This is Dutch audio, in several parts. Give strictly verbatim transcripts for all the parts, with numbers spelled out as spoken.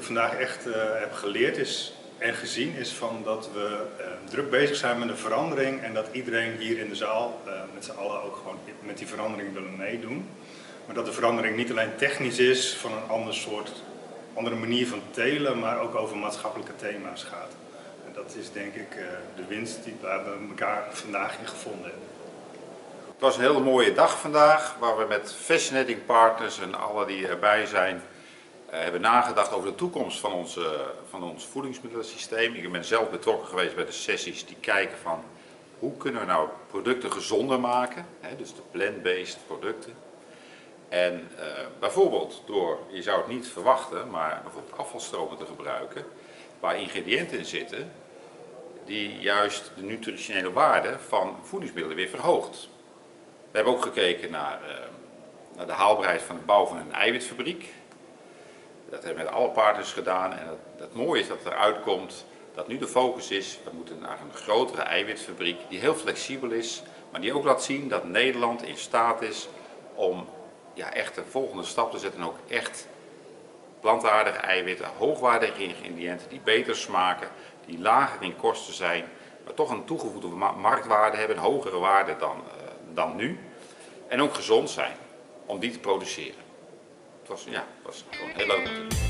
vandaag echt uh, heb geleerd is en gezien is van dat we uh, druk bezig zijn met de verandering en dat iedereen hier in de zaal uh, met z'n allen ook gewoon met die verandering willen meedoen. Maar dat de verandering niet alleen technisch is van een ander soort, andere manier van telen, maar ook over maatschappelijke thema's gaat. En dat is denk ik uh, de winst die we elkaar vandaag in gevonden hebben. Het was een hele mooie dag vandaag, waar we met Fascinating Partners en alle die erbij zijn, uh, hebben nagedacht over de toekomst van, onze, van ons voedingsmiddelensysteem. Ik ben zelf betrokken geweest bij de sessies die kijken van hoe kunnen we nou producten gezonder maken, hè, dus de plant-based producten. En uh, bijvoorbeeld door, je zou het niet verwachten, maar bijvoorbeeld afvalstromen te gebruiken, waar ingrediënten in zitten die juist de nutritionele waarde van voedingsmiddelen weer verhoogt. We hebben ook gekeken naar, uh, naar de haalbaarheid van de bouw van een eiwitfabriek. Dat hebben we met alle partners gedaan en het, het mooie is dat eruit komt dat nu de focus is, we moeten naar een grotere eiwitfabriek die heel flexibel is, maar die ook laat zien dat Nederland in staat is om ja, echt de volgende stap te zetten en ook echt plantaardige eiwitten, hoogwaardige ingrediënten die beter smaken, die lager in kosten zijn, maar toch een toegevoegde marktwaarde hebben, een hogere waarde dan, uh, dan nu. En ook gezond zijn om die te produceren. Het was, ja, het was gewoon heel leuk om te doen.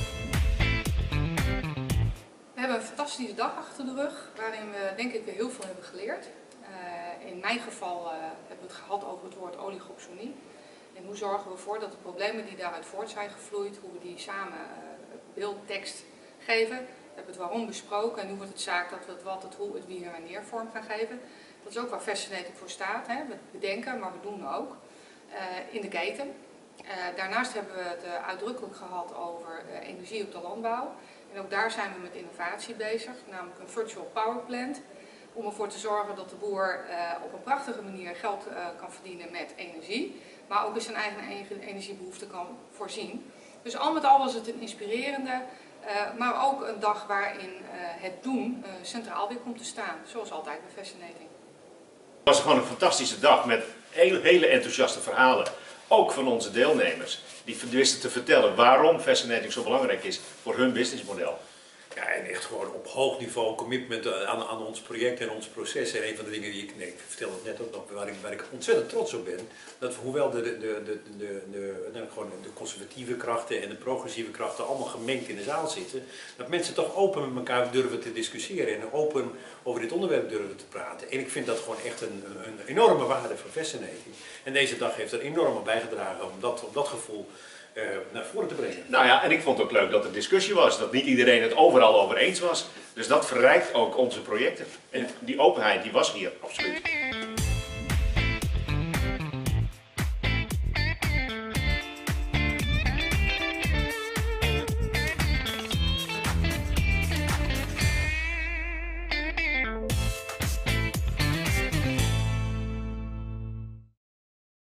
We hebben een fantastische dag achter de rug, waarin we denk ik weer heel veel hebben geleerd. Uh, in mijn geval uh, hebben we het gehad over het woord oligopsonie. En hoe zorgen we ervoor dat de problemen die daaruit voort zijn gevloeid, hoe we die samen uh, beeldtekst geven. We hebben het waarom besproken en nu wordt het zaak dat we het wat, het hoe, het wie en wanneer vorm gaan geven. Dat is ook waar Fascinating voor staat. Hè. We bedenken, maar we doen ook. Uh, in de keten. Uh, daarnaast hebben we het uh, uitdrukkelijk gehad over uh, energie op de landbouw. En ook daar zijn we met innovatie bezig, namelijk een virtual power plant. Om ervoor te zorgen dat de boer uh, op een prachtige manier geld uh, kan verdienen met energie. Maar ook eens zijn eigen energiebehoeften kan voorzien. Dus al met al was het een inspirerende, uh, maar ook een dag waarin uh, het doen uh, centraal weer komt te staan. Zoals altijd bij Fascinating. Het was gewoon een fantastische dag met hele, hele enthousiaste verhalen. Ook van onze deelnemers. Die wisten te vertellen waarom Fascinating zo belangrijk is voor hun businessmodel. Ja, en echt gewoon op hoog niveau commitment aan, aan ons project en ons proces. En een van de dingen die ik, nee, ik vertel het net ook nog, waar ik, waar ik ontzettend trots op ben, dat hoewel de, de, de, de, de, de, nou, gewoon de conservatieve krachten en de progressieve krachten allemaal gemengd in de zaal zitten, dat mensen toch open met elkaar durven te discussiëren en open over dit onderwerp durven te praten. En ik vind dat gewoon echt een, een enorme waarde voor Fascinating. En deze dag heeft er enorm aan bijgedragen om dat, om dat gevoel Uh, naar voren te brengen. Nou ja, en ik vond het ook leuk dat er discussie was, dat niet iedereen het overal over eens was. Dus dat verrijkt ook onze projecten. En die openheid die was hier absoluut.